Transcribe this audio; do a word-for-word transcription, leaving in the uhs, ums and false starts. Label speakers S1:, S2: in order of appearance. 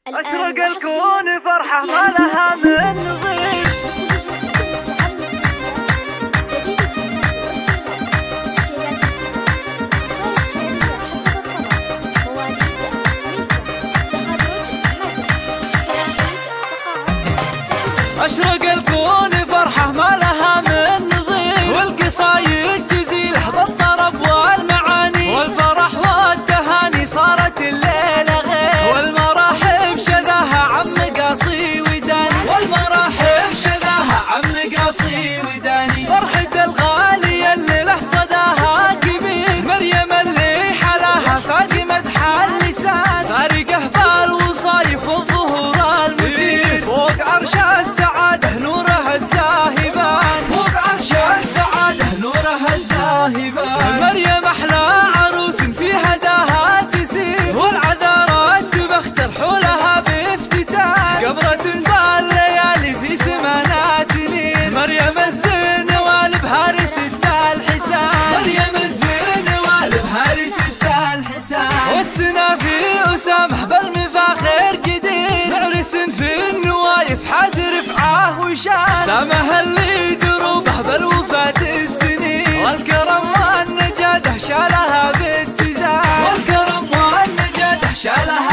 S1: أشرق الكون فرحة ما لها من نظير. أشرق الكون فرحة ما لها من نظير، والقصايد تزيل بالطرب والمعاني، والفرح والتهاني صارت الليلة غير، والمراحب شذاها عم قاصي وداني، والمراحب شذاها عم قاصي وداني. فرحة الغالية اللي له صداها كبير، مريم اللي حلاها فاقمة حال لسان، فارقة بالوصايف والظهور المدير، فوق عرش السعادة نورها الزاهبان، فوق عرش السعادة نورها الزاهبان. مريم أحلى عروس في هداها تسير، والعذارات تبختر حولها بافتتان، قبرة بالليالي في سمانات نير. مريم الزين والبهار ست الحسان، مريم الزين والبهار ست الحسان. والسنا في أسامة بالمفاخر قدير، معرس في النوايف حازر رفعاه وشان، سامه اللي دروبه بالوفاة تستنير، والكرم والنجاده شالها باتزان، والكرم والنجاده شالها